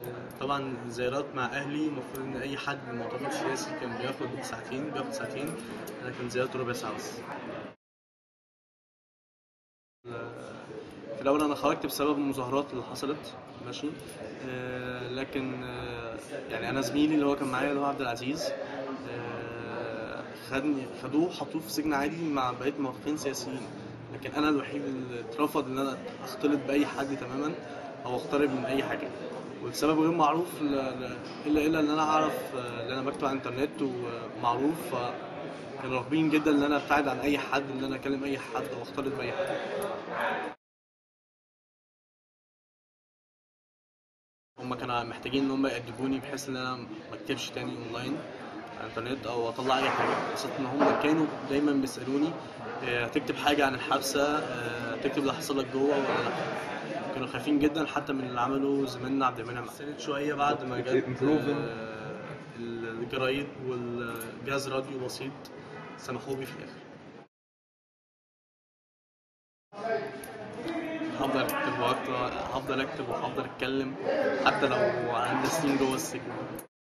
طبعا زيارات مع اهلي، المفروض ان اي حد معتقد سياسي كان بياخد ساعتين، انا كان زيارته ربع ساعه بس. في الاول انا خرجت بسبب المظاهرات اللي حصلت، ماشي. لكن يعني انا زميلي اللي هو كان معايا اللي هو عبد العزيز، خدوه حطوه في سجن عادي مع بقيه موظفين سياسيين. لكن انا الوحيد اللي اترفض ان انا اختلط باي حد تماما او اقترب من اي حاجه، والسبب غير معروف الا ان انا اعرف ان انا بكتب على الانترنت ومعروف. كانوا راغبين جدا ان انا ابتعد عن اي حد، ان انا اكلم اي حد او اختلط باي حد. هم كانوا محتاجين ان هم يأدبوني بحيث ان انا ما اكتبش تاني اونلاين على الانترنت او اطلع اي حاجه، خاصه ان هم كانوا دايما بيسالوني هتكتب حاجه عن الحبسه، تكتب اللي حصل لك جوه ولا لا. كانوا خايفين جدا حتى من اللي عمله زميلنا عبد المنعم. استنيت شويه بعد ما جت الجرايد والجهاز راديو بسيط، سمحوا بي في الاخر. هفضل اكتب وهفضل اتكلم حتى لو عندي سنين جوه السجن.